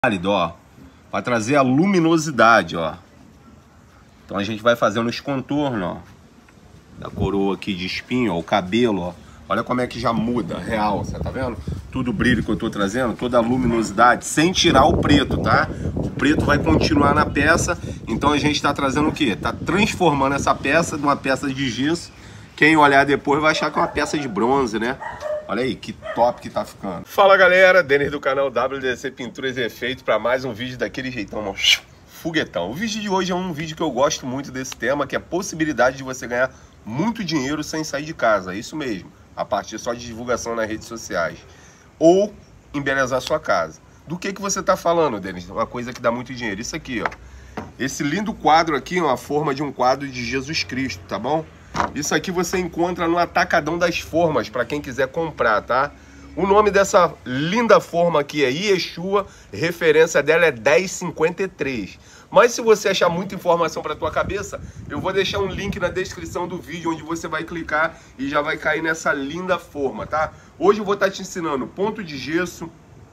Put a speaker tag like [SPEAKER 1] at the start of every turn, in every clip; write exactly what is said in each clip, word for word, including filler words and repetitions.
[SPEAKER 1] Ó, para trazer a luminosidade, ó. Então a gente vai fazendo os contornos, ó, da coroa aqui de espinho, ó, o cabelo, ó. Olha como é que já muda, real, você tá vendo? Tudo o brilho que eu tô trazendo, toda a luminosidade, sem tirar o preto, tá? O preto vai continuar na peça, então a gente tá trazendo o quê? Tá transformando essa peça de uma peça de gesso. Quem olhar depois vai achar que é uma peça de bronze, né? Olha aí, que top que tá ficando. Fala galera, Denis do canal W D C Pinturas e Efeitos para mais um vídeo daquele jeitão, ó, foguetão. O vídeo de hoje é um vídeo que eu gosto muito desse tema, que é a possibilidade de você ganhar muito dinheiro sem sair de casa, é isso mesmo, a partir só de divulgação nas redes sociais. Ou embelezar sua casa. Do que que você tá falando, Denis? Uma coisa que dá muito dinheiro, isso aqui, ó. Esse lindo quadro aqui é uma forma de um quadro de Jesus Cristo, tá bom? Isso aqui você encontra no Atacadão das Formas, para quem quiser comprar, tá? O nome dessa linda forma aqui é Yeshua, referência dela é dez cinquenta e três. Mas se você achar muita informação para tua cabeça, eu vou deixar um link na descrição do vídeo, onde você vai clicar e já vai cair nessa linda forma, tá? Hoje eu vou estar te ensinando ponto de gesso,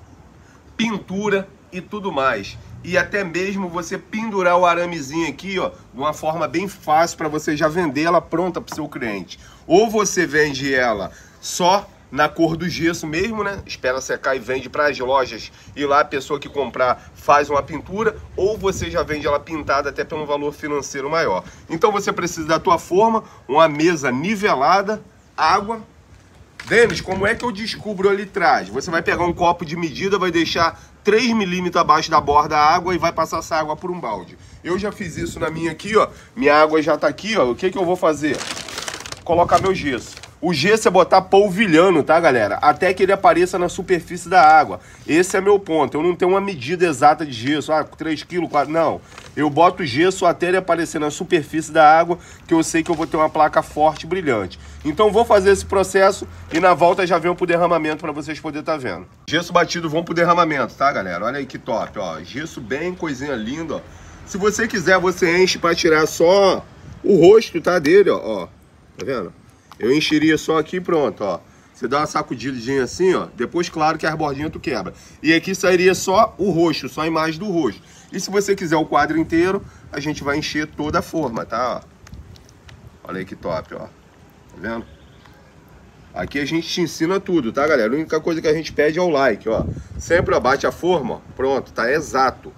[SPEAKER 1] pintura e tudo mais. E até mesmo você pendurar o aramezinho aqui, ó, de uma forma bem fácil para você já vender ela pronta para o seu cliente. Ou você vende ela só na cor do gesso mesmo, né? Espera secar e vende para as lojas, e lá a pessoa que comprar faz uma pintura, ou você já vende ela pintada até pelo valor financeiro maior. Então você precisa da tua forma, uma mesa nivelada, água. Denis, como é que eu descubro ali atrás? Você vai pegar um copo de medida, vai deixar três milímetros abaixo da borda da água e vai passar essa água por um balde. Eu já fiz isso na minha aqui, ó. Minha água já tá aqui, ó. O que que eu vou fazer? Colocar meu gesso. O gesso é botar polvilhando, tá, galera? Até que ele apareça na superfície da água. Esse é meu ponto. Eu não tenho uma medida exata de gesso. Ah, três quilos, quatro... Não. Eu boto o gesso até ele aparecer na superfície da água, que eu sei que eu vou ter uma placa forte e brilhante. Então vou fazer esse processo e na volta já venho pro derramamento para vocês poderem estar vendo. Gesso batido, vão pro derramamento, tá, galera? Olha aí que top, ó. Gesso bem coisinha linda, ó. Se você quiser, você enche para tirar só o rosto, tá, dele, ó. Ó. Tá vendo? Eu encheria só aqui e pronto, ó. Você dá uma sacudidinha assim, ó. Depois, claro que as bordinhas tu quebra. E aqui sairia só o rosto, só a imagem do rosto. E se você quiser o quadro inteiro, a gente vai encher toda a forma, tá? Olha aí que top, ó. Tá vendo? Aqui a gente te ensina tudo, tá, galera? A única coisa que a gente pede é o like, ó. Sempre, ó, bate a forma, ó. Pronto, tá exato.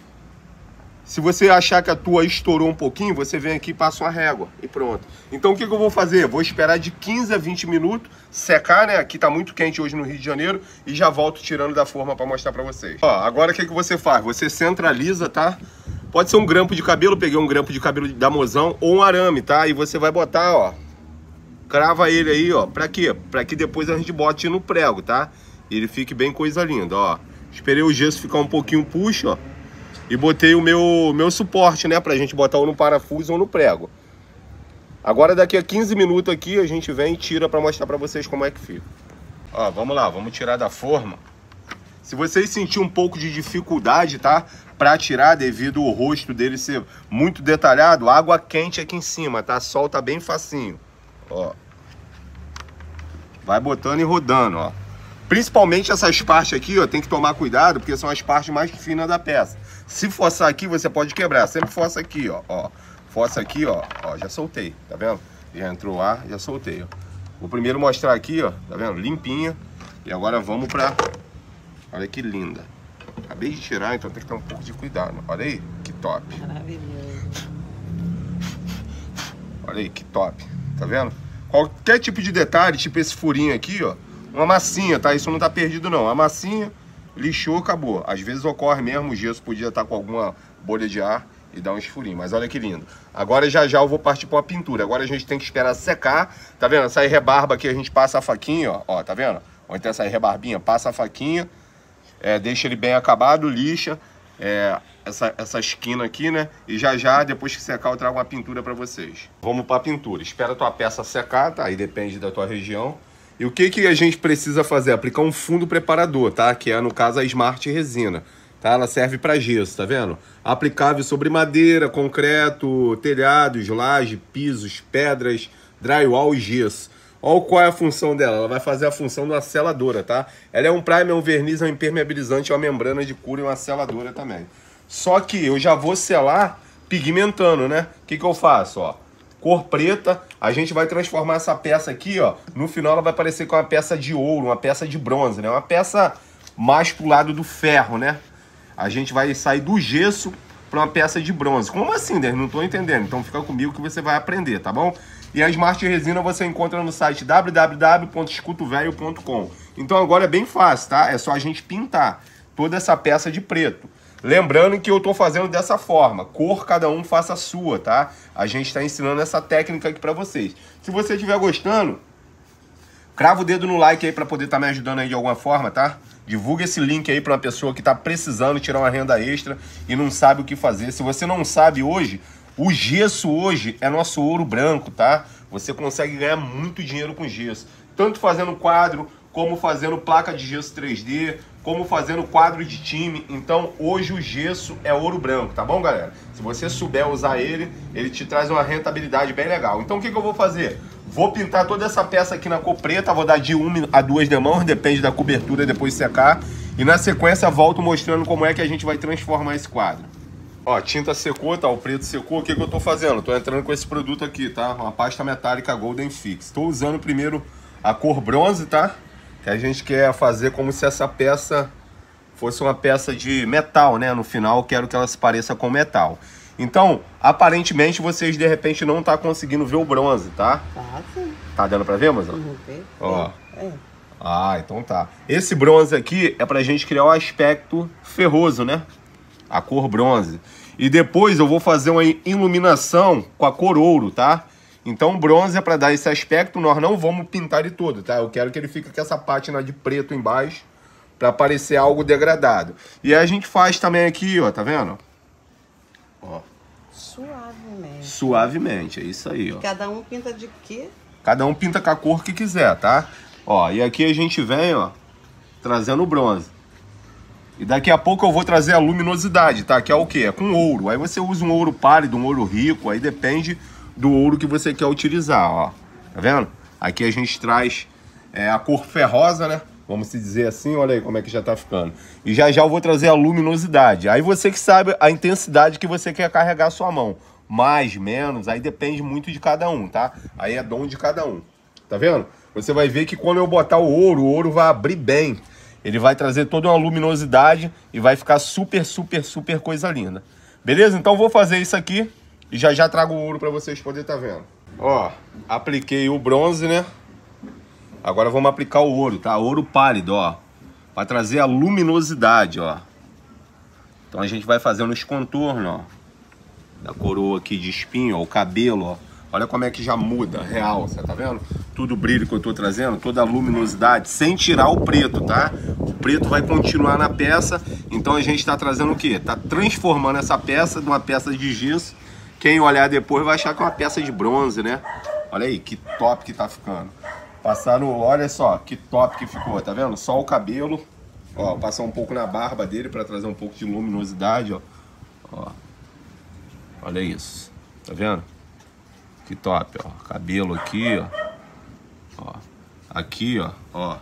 [SPEAKER 1] Se você achar que a tua estourou um pouquinho, você vem aqui e passa uma régua e pronto. Então o que que eu vou fazer? Vou esperar de quinze a vinte minutos secar, né? Aqui tá muito quente hoje no Rio de Janeiro, e já volto tirando da forma para mostrar para vocês. Ó, agora o que que você faz? Você centraliza, tá? Pode ser um grampo de cabelo, peguei um grampo de cabelo da Mozão, ou um arame, tá? E você vai botar, ó, crava ele aí, ó. Pra quê? Pra que depois a gente bote no prego, tá? E ele fique bem coisa linda, ó. Esperei o gesso ficar um pouquinho puxo, ó. E botei o meu, meu suporte, né? Pra gente botar ou no parafuso ou no prego. Agora daqui a quinze minutos aqui a gente vem e tira pra mostrar pra vocês como é que fica. Ó, vamos lá, vamos tirar da forma. Se vocês sentirem um pouco de dificuldade, tá? Pra tirar devido ao rosto dele ser muito detalhado, água quente aqui em cima, tá? Solta bem facinho. Ó. Vai botando e rodando, ó. Principalmente essas partes aqui, ó, tem que tomar cuidado, porque são as partes mais finas da peça. Se forçar aqui, você pode quebrar. Sempre força aqui, ó, ó. Força aqui, ó, ó, já soltei, tá vendo? Já entrou ar, já soltei, ó. Vou primeiro mostrar aqui, ó, tá vendo? Limpinha. E agora vamos pra... Olha que linda. Acabei de tirar, então tem que ter um pouco de cuidado. Olha aí, que top. Maravilhoso. Olha aí, que top. Tá vendo? Qualquer tipo de detalhe, tipo esse furinho aqui, ó. Uma massinha, tá? Isso não tá perdido, não. A massinha, lixou, acabou. Às vezes ocorre mesmo, o gesso podia estar com alguma bolha de ar e dar uns furinhos. Mas olha que lindo. Agora já já eu vou partir para uma pintura. Agora a gente tem que esperar secar. Tá vendo? Essa rebarba aqui a gente passa a faquinha, ó. Ó, tá vendo? Onde tem essa rebarbinha, passa a faquinha. É, deixa ele bem acabado, lixa. É, essa, essa esquina aqui, né? E já já, depois que secar, eu trago uma pintura para vocês. Vamos para a pintura. Espera a tua peça secar, tá? Aí depende da tua região. E o que que a gente precisa fazer? Aplicar um fundo preparador, tá? Que é, no caso, a Smart Resina, tá? Ela serve para gesso, tá vendo? Aplicável sobre madeira, concreto, telhados, laje, pisos, pedras, drywall e gesso. Olha qual é a função dela. Ela vai fazer a função de uma seladora, tá? Ela é um primer, é um verniz, é um impermeabilizante, é uma membrana de cura e uma seladora também. Só que eu já vou selar pigmentando, né? O que que eu faço, ó? Cor preta, a gente vai transformar essa peça aqui, ó. No final ela vai parecer com uma peça de ouro, uma peça de bronze, né? Uma peça mais pro lado do ferro, né? A gente vai sair do gesso para uma peça de bronze. Como assim, né? Não tô entendendo. Então fica comigo que você vai aprender, tá bom? E a Smart Resina você encontra no site w w w ponto escuto velho ponto com. Então agora é bem fácil, tá? É só a gente pintar toda essa peça de preto. Lembrando que eu tô fazendo dessa forma, cor cada um faça a sua, tá? A gente tá ensinando essa técnica aqui pra vocês. Se você estiver gostando, crava o dedo no like aí pra poder estar tá me ajudando aí de alguma forma, tá? Divulga esse link aí pra uma pessoa que tá precisando tirar uma renda extra e não sabe o que fazer. Se você não sabe hoje, o gesso hoje é nosso ouro branco, tá? Você consegue ganhar muito dinheiro com gesso. Tanto fazendo quadro, como fazendo placa de gesso três D, como fazendo quadro de time. Então hoje o gesso é ouro branco, tá bom, galera? Se você souber usar ele, ele te traz uma rentabilidade bem legal. Então o que que eu vou fazer? Vou pintar toda essa peça aqui na cor preta, vou dar de uma a duas demãos, depende da cobertura, depois secar. E na sequência volto mostrando como é que a gente vai transformar esse quadro. Ó, a tinta secou, tá? O preto secou. O que que eu tô fazendo? Tô entrando com esse produto aqui, tá? Uma pasta metálica Golden Fix. Tô usando primeiro a cor bronze, tá? Que a gente quer fazer como se essa peça fosse uma peça de metal, né? No final eu quero que ela se pareça com metal. Então, aparentemente vocês de repente não tá conseguindo ver o bronze, tá?
[SPEAKER 2] Tá sim.
[SPEAKER 1] Tá dando pra ver, moção?
[SPEAKER 2] Uhum, é.
[SPEAKER 1] Ó.
[SPEAKER 2] É.
[SPEAKER 1] Ah, então tá. Esse bronze aqui é pra gente criar um aspecto ferroso, né? A cor bronze. E depois eu vou fazer uma iluminação com a cor ouro, tá? Então bronze é para dar esse aspecto, nós não vamos pintar ele todo, tá? Eu quero que ele fique com essa pátina de preto embaixo, para parecer algo degradado. E aí a gente faz também aqui, ó, tá vendo? Ó.
[SPEAKER 2] Suavemente.
[SPEAKER 1] Suavemente, é isso aí, ó.
[SPEAKER 2] Cada um pinta de quê?
[SPEAKER 1] Cada um pinta com a cor que quiser, tá? Ó, e aqui a gente vem, ó, trazendo o bronze. E daqui a pouco eu vou trazer a luminosidade, tá? Que é o quê? É com ouro. Aí você usa um ouro pálido, um ouro rico, aí depende do ouro que você quer utilizar, ó. Tá vendo? Aqui a gente traz é, a cor ferrosa, né? Vamos se dizer assim, olha aí como é que já tá ficando. E já já eu vou trazer a luminosidade. Aí você que sabe a intensidade que você quer carregar a sua mão. Mais, menos, aí depende muito de cada um, tá? Aí é dom de cada um. Tá vendo? Você vai ver que quando eu botar o ouro, o ouro vai abrir bem. Ele vai trazer toda uma luminosidade e vai ficar super, super, super coisa linda. Beleza? Então eu vou fazer isso aqui e já já trago o ouro para vocês poderem estar vendo. Ó, apliquei o bronze, né? Agora vamos aplicar o ouro, tá? Ouro pálido, ó. Para trazer a luminosidade, ó. Então a gente vai fazendo os contornos, ó. Da coroa aqui de espinho, ó. O cabelo, ó. Olha como é que já muda, real, você tá vendo? Tudo o brilho que eu tô trazendo, toda a luminosidade, sem tirar o preto, tá? O preto vai continuar na peça, então a gente tá trazendo o quê? Tá transformando essa peça de uma peça de gesso. Quem olhar depois vai achar que é uma peça de bronze, né? Olha aí, que top que tá ficando. Passaram, olha só, que top que ficou, tá vendo? Só o cabelo, ó, passar um pouco na barba dele pra trazer um pouco de luminosidade, ó. Ó. Olha isso, tá vendo? Que top, ó. Cabelo aqui, ó. Ó. Aqui, ó. Ó.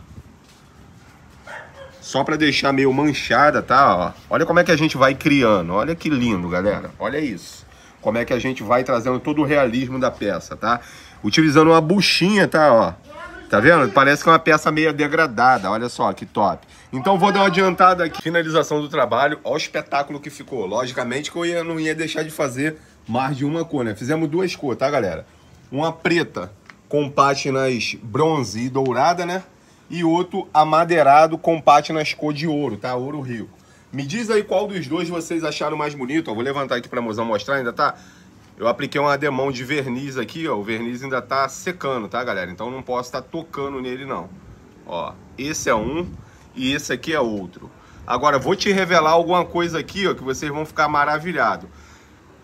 [SPEAKER 1] Só pra deixar meio manchada, tá? Ó. Olha como é que a gente vai criando. Olha que lindo, galera. Olha isso. Como é que a gente vai trazendo todo o realismo da peça, tá? Utilizando uma buchinha, tá? Ó. Tá vendo? Parece que é uma peça meio degradada. Olha só, que top. Então vou dar uma adiantada aqui. Finalização do trabalho. Olha o espetáculo que ficou. Logicamente que eu ia, não ia deixar de fazer mais de uma cor, né? Fizemos duas cores, tá, galera? Uma preta com pátinas bronze e dourada, né? E outro amadeirado com pátinas cor de ouro, tá? Ouro rico. Me diz aí qual dos dois vocês acharam mais bonito. Ó, vou levantar aqui pra mozão mostrar, ainda tá... Eu apliquei um ademão de verniz aqui, ó. O verniz ainda tá secando, tá, galera? Então não posso estar tocando nele, não. Ó, esse é um e esse aqui é outro. Agora, vou te revelar alguma coisa aqui, ó, que vocês vão ficar maravilhados.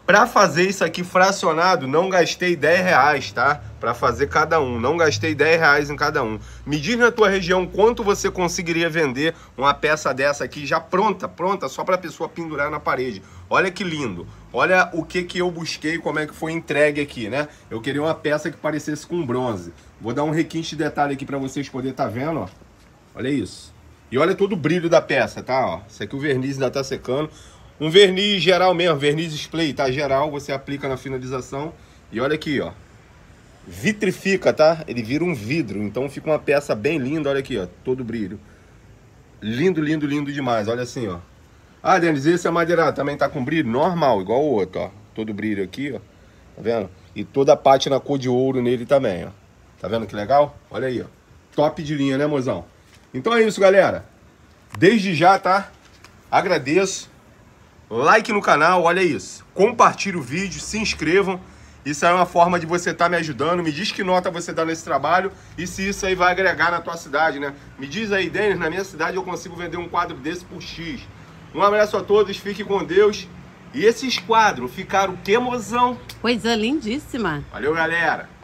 [SPEAKER 1] Pra fazer isso aqui fracionado, não gastei dez reais, tá? Pra fazer cada um, não gastei dez reais em cada um. Me diz na tua região quanto você conseguiria vender uma peça dessa aqui já pronta, pronta, só pra pessoa pendurar na parede. Olha que lindo. Olha o que que eu busquei, como é que foi entregue aqui, né? Eu queria uma peça que parecesse com bronze. Vou dar um requinte de detalhe aqui pra vocês poderem estar vendo, ó. Olha isso. E olha todo o brilho da peça, tá? Ó, isso aqui o verniz ainda tá secando. Um verniz geral mesmo, verniz spray, tá? Geral, você aplica na finalização. E olha aqui, ó. Vitrifica, tá? Ele vira um vidro, então fica uma peça bem linda. Olha aqui, ó, todo o brilho. Lindo, lindo, lindo demais, olha assim, ó. Ah, Denis, esse é madeirado, também tá com brilho normal, igual o outro, ó. Todo o brilho aqui, ó. Tá vendo? E toda a parte na cor de ouro nele também, ó. Tá vendo que legal? Olha aí, ó. Top de linha, né, mozão? Então é isso, galera. Desde já, tá? Agradeço. Like no canal, olha isso. Compartilhe o vídeo, se inscrevam. Isso é uma forma de você estar me ajudando. Me diz que nota você dá nesse trabalho e se isso aí vai agregar na tua cidade, né? Me diz aí, Denis, na minha cidade eu consigo vender um quadro desse por X. Um abraço a todos, fiquem com Deus. E esses quadros ficaram o que, mozão?
[SPEAKER 2] Coisa lindíssima.
[SPEAKER 1] Valeu, galera.